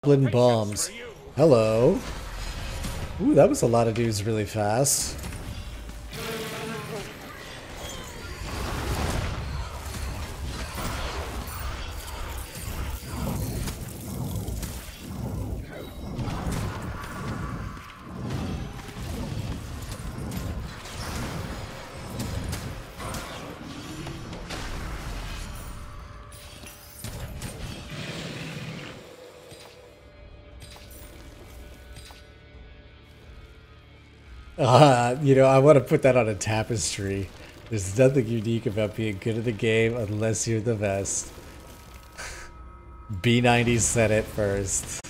Goblin bombs. Hello. Ooh, that was a lot of dudes really fast. I want to put that on a tapestry. There's nothing unique about being good at the game unless you're the best. B90 said it first.